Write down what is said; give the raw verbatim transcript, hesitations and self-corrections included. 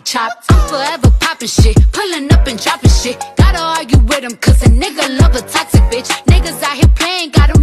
chop. I'm forever popping shit, pulling up and dropping shit. Gotta argue with him, cause a nigga love a toxic bitch. Niggas out here playing, got him